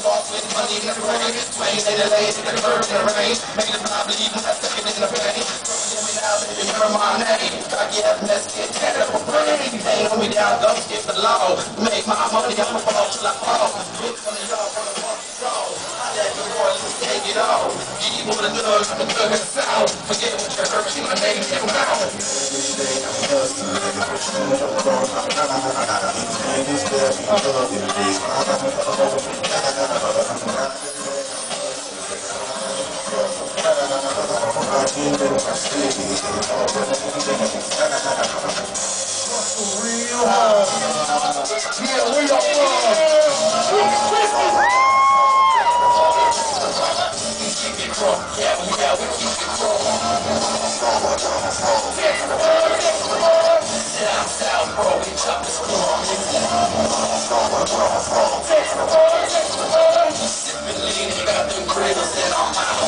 walk with money in the rain. Plain they delays in the curve in the rain. Making the blind believe when I second in the pain. Throwing me now, baby, remember my name. Cocky ass mess, get tatted up with brain. Ain't on me down, don't skip the law. Make my money, I'ma fall till I fall. Bitch, one of y'all wanna walk the road. I let the boy, let's take it all. GBOY the thug, I'm the thug in the south. Forget what you heard, keep my name in your mouth. Real hard. Yeah, we are keep it crunk. Yeah, we keep it crunk. Down south, bro, we chop the score. Sipping lean, and got them griddles in our mouth.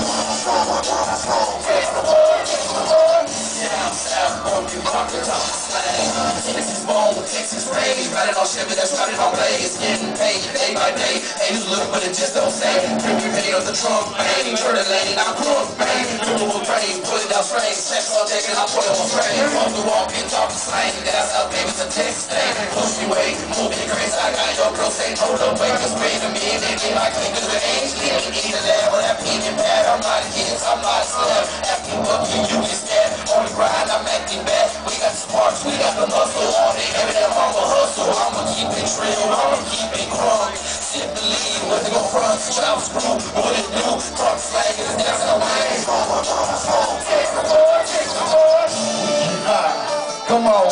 Down south, bro, you rock the top of slang. Texas bone, Texas rain. Riding on Chevy, that's riding on Blaze. Getting paid day by day. Ain't just look, but it just don't say. Premium paid on the trunk, man. Turn the lane, I'm crunk, man. Double brain, put it down straight. Sex all day, and I put it on frame. Walk the walk and talk the slang. That's up, baby, it's a text thing. Push me way, move me crazy. I got your girl saying, hold up, wait, just wait a minute. They get my clickers with age. Leaving me the level, that opinion bad. I'm not a kid, I'm not a slab. After what you get scared. On the grind, I'm acting bad. We got the sparks, we got the muscle. All day, every day, I'ma hustle. I'ma keep it real, I'ma keep it crunk. Sip the lead, what's it gon' front? Child screw, what it do? Talk slag, it's dancing away. Take the boy, take the boy. Come on.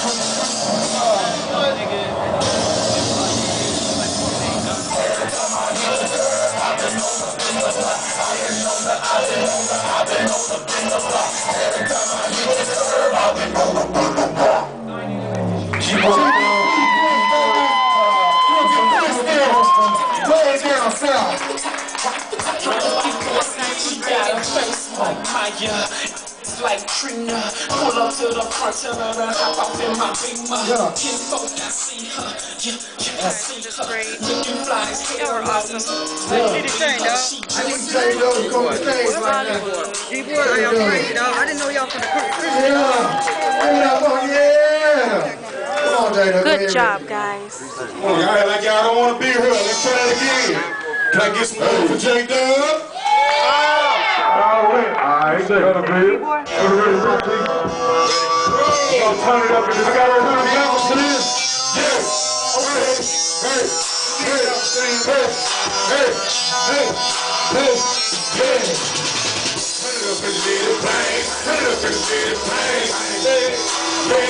Like Trina, pull up to the front, tell her to hop off in my beamer. Kinfolk, I see her, I see her. Looking fly as hell. What did he say, dog? I didn't say those go to stage like that. GBOY, are y'all crazy, dog? I didn't know y'all from the Christmas. Yeah. Come on, Jada. Good job, guys. Y'all act like y'all don't want to be here. Let's try it again. Can I get some love for J-Dub? Alright, gonna be. Gonna turn it up in this. I gotta turn the levels to this. Yes. Okay. Hey. Hey. Hey. Hey. Hey. Hey. Turn it up in the pain. Turn it up in the pain. Hey.